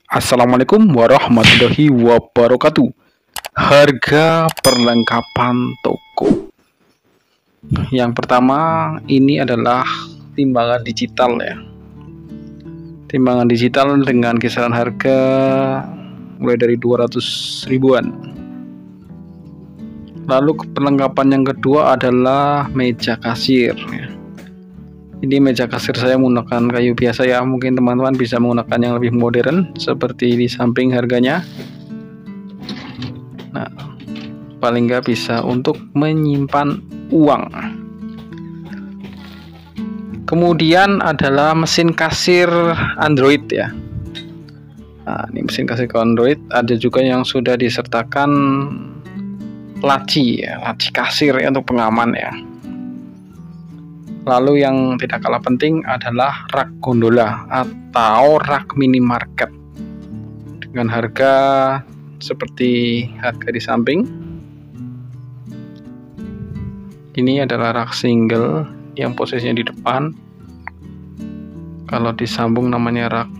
Assalamualaikum warahmatullahi wabarakatuh. Harga perlengkapan toko. Yang pertama ini adalah timbangan digital ya. Timbangan digital dengan kisaran harga mulai dari 200 ribuan. Lalu perlengkapan yang kedua adalah meja kasir ya. Ini meja kasir saya menggunakan kayu biasa ya, mungkin teman-teman bisa menggunakan yang lebih modern seperti di samping harganya. Nah, paling nggak bisa untuk menyimpan uang. Kemudian adalah mesin kasir Android ya. Nah, ini mesin kasir Android, ada juga yang sudah disertakan laci ya, laci kasir ya, untuk pengaman ya. Lalu yang tidak kalah penting adalah rak gondola atau rak minimarket dengan harga seperti harga di samping. Ini adalah rak single yang posisinya di depan. Kalau disambung namanya rak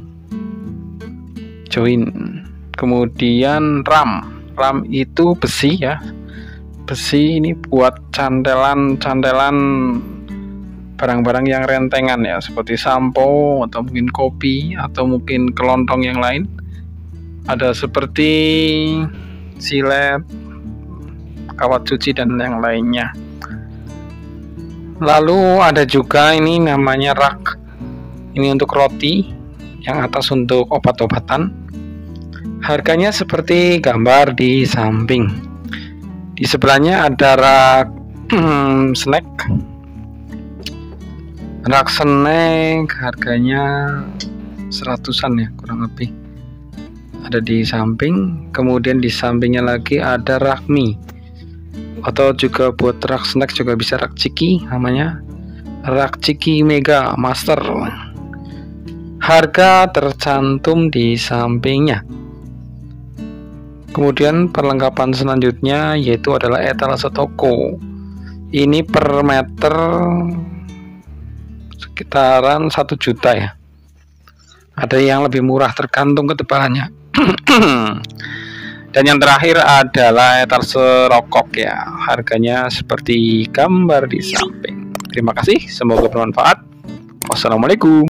join. Kemudian ram itu besi ya. Besi ini buat cantelan barang-barang yang rentengan ya, seperti sampo atau mungkin kopi atau mungkin kelontong yang lain. Ada seperti silet, kawat cuci dan yang lainnya. Lalu ada juga ini namanya rak. Ini untuk roti, yang atas untuk obat-obatan. Harganya seperti gambar di samping. Di sebelahnya ada rak snack. Rak snack harganya 100-an ya kurang lebih, ada di samping. Kemudian di sampingnya lagi ada rak mie, atau juga buat rak snack juga bisa rak ciki, namanya rak ciki mega master. Harga tercantum di sampingnya. Kemudian perlengkapan selanjutnya yaitu adalah etalase toko. Ini per meter sekitaran 1 juta ya. Ada yang lebih murah tergantung ketebalannya. Dan yang terakhir adalah etalase rokok ya. Harganya seperti gambar di samping. Terima kasih, semoga bermanfaat. Wassalamualaikum.